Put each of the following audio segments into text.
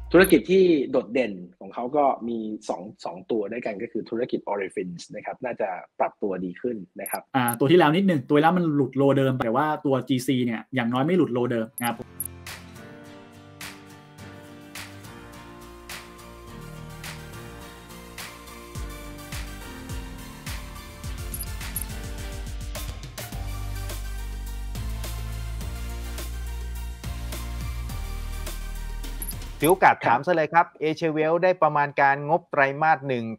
ธุรกิจที่โดดเด่นของเขาก็มีสองตัวด้วยกันก็คือธุรกิจ Orifins นะครับน่าจะปรับตัวดีขึ้นนะครับตัวที่แล้วนิดนึงตัวแล้วมันหลุดโลเดิมแต่ว่าตัว GC เนี่ยอย่างน้อยไม่หลุดโลเดิมนะครับถือโอกาสถามซะเลยครับ Asia Wealth ได้ประมาณการงบไตรมาส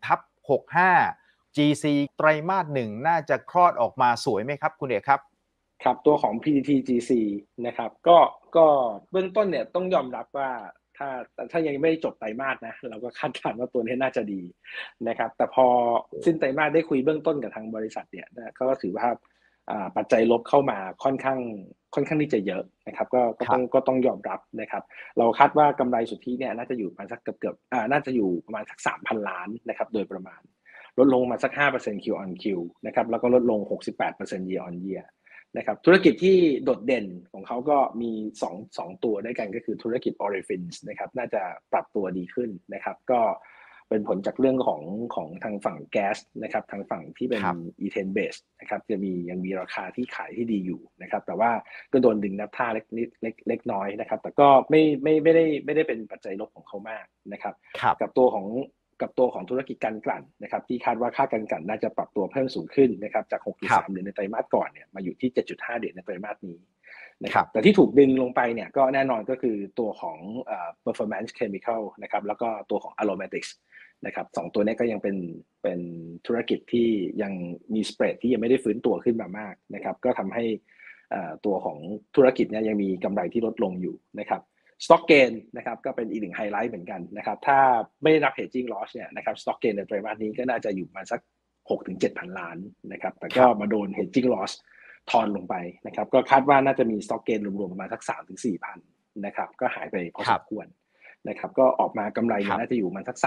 1/65 GC ไตรมาส1น่าจะคลอดออกมาสวยไหมครับคุณเอกครับครับตัวของ PTT GC นะครับก็เบื้องต้นเนี่ยต้องยอมรับว่าถ้ายังไม่ได้จบไตรมาสนะเราก็คาดการณ์ว่าตัวนี้น่าจะดีนะครับแต่พอสิ้นไตรมาสได้คุยเบื้องต้นกับทางบริษัทเนี่ยก็ถือว่าปัจจัยลบเข้ามาค่อนข้างที่จะเยอะนะครับก็ต้องยอมรับนะครับเราคาดว่ากำไรสุทธิเนี่ยน่าจะอยู่ประมาณสักเกือบน่าจะอยู่ประมาณสัก 3,000 ล้านนะครับโดยประมาณลดลงมาสัก 5% Q on Q นะครับแล้วก็ลดลง 68% Year on Year นะครับธุรกิจที่โดดเด่นของเขาก็มีสองตัวด้วยกันก็คือธุรกิจ Orifins นะครับน่าจะปรับตัวดีขึ้นนะครับก็เป็นผลจากเรื่องของทางฝั่งแก๊สนะครับทางฝั่งที่เป็นอีเทนเบสนะครับยังมีราคาที่ขายที่ดีอยู่นะครับแต่ว่าก็โดนดึงนับท่าเล็กน้อยนะครับแต่ก็ไม่ได้เป็นปัจจัยลบของเขามากนะครับกับตัวของธุรกิจการกลั่นนะครับที่คาดว่าค่าการกลั่นน่าจะปรับตัวเพิ่มสูงขึ้นนะครับจาก 6.3 เหรียญในไตรมาสก่อนเนี่ยมาอยู่ที่ 7.5 เหรียญในไตรมาสนี้นะครับแต่ที่ถูกดึงลงไปเนี่ยก็แน่นอนก็คือตัวของperformance chemical นะครับแล้วก็ตัวของ aromatics นะครับสองตัวนี้ก็ยังเป็นธุรกิจที่ยังมีสเปรดที่ยังไม่ได้ฟื้นตัวขึ้นมามากนะครับก็ทำให้ตัวของธุรกิจเนี่ยยังมีกำไรที่ลดลงอยู่นะครับstock gain นะครับก็เป็นอีกหนึ่งไฮไลท์เหมือนกันนะครับถ้าไม่ได้นับ hedging loss เนี่ยนะครับ stock gain ในไตรมาสนี้ก็น่าจะอยู่ประมาณสัก 6-7,000 ล้านนะครับแต่ก็มาโดน hedging loss ทอนลงไปนะครับก็คาดว่าน่าจะมี stock gain รวมๆประมาณสัก 3-4,000 นะครับก็หายไปพอสมควรนะครับก็ออกมากำไรน่าจะอยู่ประมาณสัก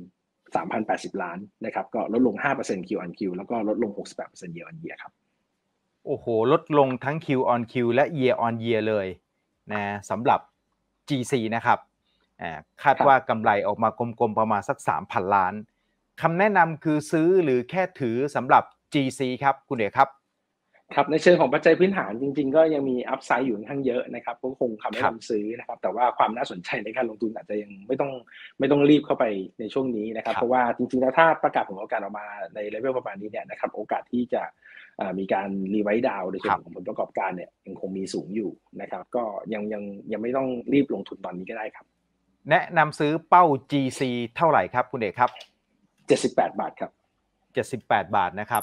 3,080 ล้านนะครับก็ลดลง 5% Q on Q แล้วก็ลดลง 68% Year on Year ครับโอ้โหลดลงทั้ง Q on Q และ Year on Year เลยนะสำหรับ GC นะครับคาดว่ากำไรออกมากลมๆประมาณสัก 3,000 ล้านคำแนะนำคือซื้อหรือแค่ถือสำหรับ GC ครับคุณเอกครับครับในเชิงของปัจจัยพื้นฐานจริงๆก็ยังมีอัพไซด์อยู่ค่อนข้างเยอะนะครับก็คงคำแนะนำซื้อนะครับแต่ว่าความน่าสนใจในการลงทุนอาจจะยังไม่ต้องรีบเข้าไปในช่วงนี้นะครับเพราะว่าจริงๆแล้วถ้าประกาศผลประกอบออกมาในเลเวลประมาณนี้เนี่ยนะครับโอกาสที่จะมีการรีไวซ์ดาวน์ในส่วนของผลประกอบการเนี่ยยังคงมีสูงอยู่นะครับก็ยังไม่ต้องรีบลงทุนตอนนี้ก็ได้ครับแนะนำซื้อเป้า GC เท่าไหร่ครับคุณเอกครับ 78 บาทครับ 78 บาทนะครับ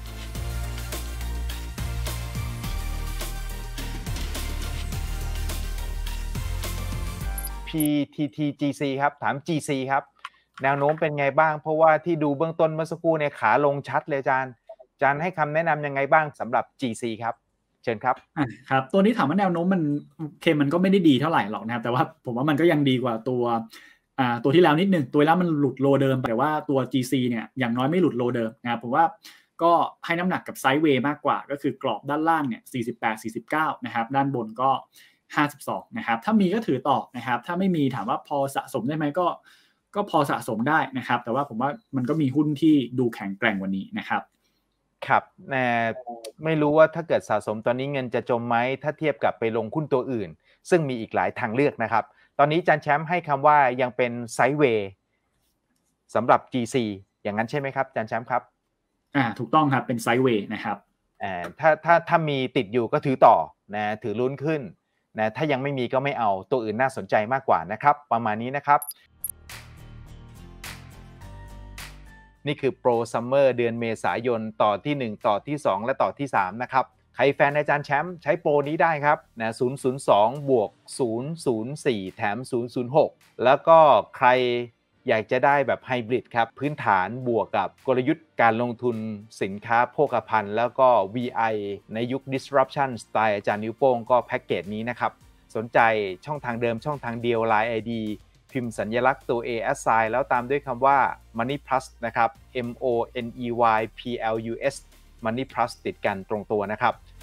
PTT GC ครับถาม GC ครับแนวโน้มเป็นไงบ้างเพราะว่าที่ดูเบื้องต้นเมื่อสักครู่เนี่ยขาลงชัดเลยอาจารย์ให้คำแนะนำยังไงบ้างสำหรับ GC ครับเชิญครับครับตัวนี้ถามว่าแนวโน้มมันก็ไม่ได้ดีเท่าไหร่หรอกนะครับแต่ว่าผมว่ามันก็ยังดีกว่าตัวที่แล้วนิดนึงตัวแล้วมันหลุดโลเดิมแต่ว่าตัว GC เนี่ยอย่างน้อยไม่หลุดโลเดิมนะครับผมว่าก็ให้น้ำหนักกับไซด์เวย์มากกว่าก็คือกรอบด้านล่างเนี่ย48-49นะครับด้านบนก็52นะครับถ้ามีก็ถือต่อนะครับถ้าไม่มีถามว่าพอสะสมได้ไหมก็พอสะสมได้นะครับแต่ว่าผมว่ามันก็มีหุ้นที่ดูแข็งแกร่งกว่านี้นะครับครับไม่รู้ว่าถ้าเกิดสะสมตอนนี้เงินจะจมไหมถ้าเทียบกับไปลงหุ้นตัวอื่นซึ่งมีอีกหลายทางเลือกนะครับตอนนี้อาจารย์แชมป์ให้คำว่ายังเป็นไซด์เวย์สำหรับ GC อย่างนั้นใช่ไหมครับอาจารย์แชมป์ครับถูกต้องครับเป็นไซด์เวย์นะครับถ้ามีติดอยู่ก็ถือต่อนะถือลุ้นขึ้นนะถ้ายังไม่มีก็ไม่เอาตัวอื่นน่าสนใจมากกว่านะครับประมาณนี้นะครับนี่คือโปรซัมเมอร์เดือนเมษายนต่อที่1ต่อที่2และต่อที่3นะครับใครแฟนอาจารย์แชมป์ใช้โปรนี้ได้ครับนะ002บวก004แถม006แล้วก็ใครอยากจะได้แบบไฮบริดครับพื้นฐานบวกกับกลยุทธ์การลงทุนสินค้าโภคภัณฑ์แล้วก็ VI ในยุค disruption สไตล์อาจารย์นิ้วโป้งก็แพ็กเกจนี้นะครับสนใจช่องทางเดิมช่องทางเดียว Line ID พิมพ์สัญลักษณ์ตัว A assign แล้วตามด้วยคำว่า Money Plus นะครับ MONEYPLUS Money Plus ติดกันตรงตัวนะครับ